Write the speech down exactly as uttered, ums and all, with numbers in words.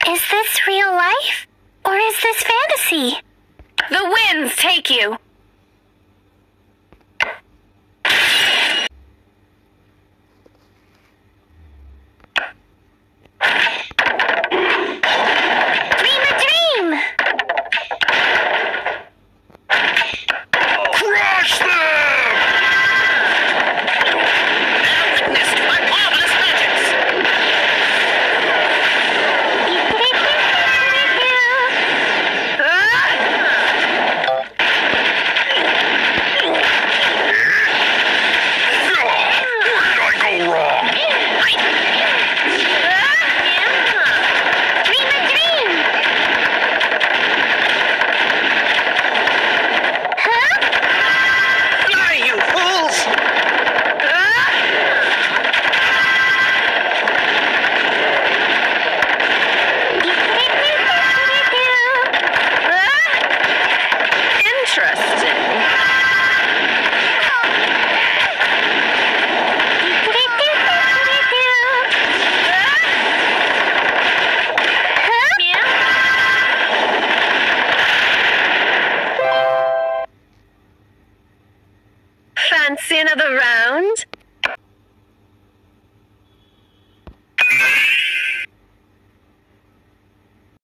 Is this real life? Or is this fantasy? The winds take you. Dream a dream! Crush them! Bear witness to my marvelous magics! Where did I go wrong? Dream a dream! Huh? Fly, you fools! Interesting. Fancy another round?